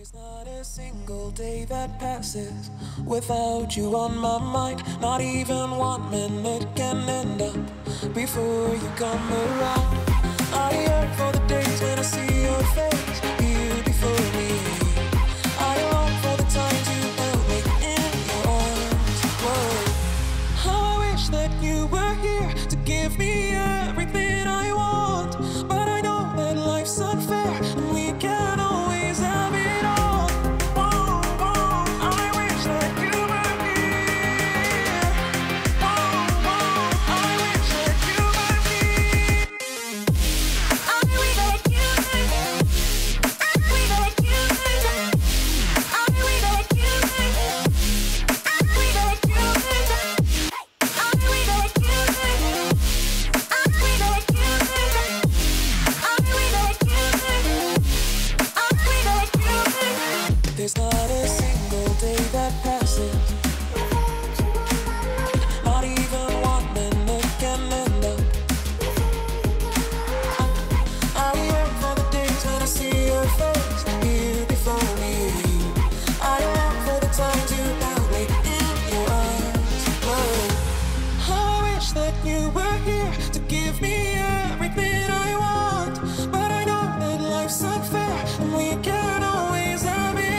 There's not a single day that passes without you on my mind. Not even 1 minute can end up before you come around. I yearn for the days when I see your face here before me. I long for the times you held me in your arms. Whoa. How I wish that you were here to give me everything I want. But I know that life's unfair and we can't always have it. There's not a single day that passes, not even 1 minute can end up. I yearn for the days when I see your face here before me. I yearn for the times you held me in your arms. Whoa. How I wish that you were here to give me everything I want. But I know that life's unfair and we can't always have it.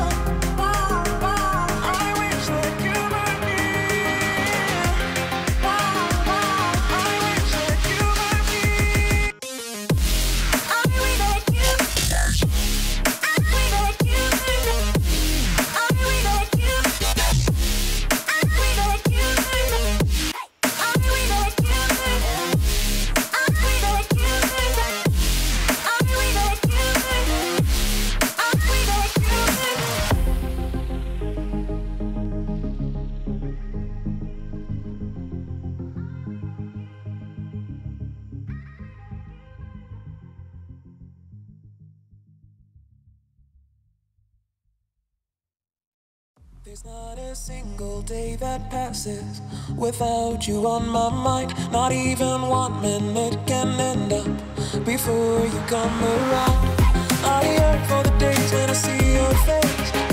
There's not a single day that passes without you on my mind. Not even 1 minute can end up before you come around. I yearn for the days when I see your face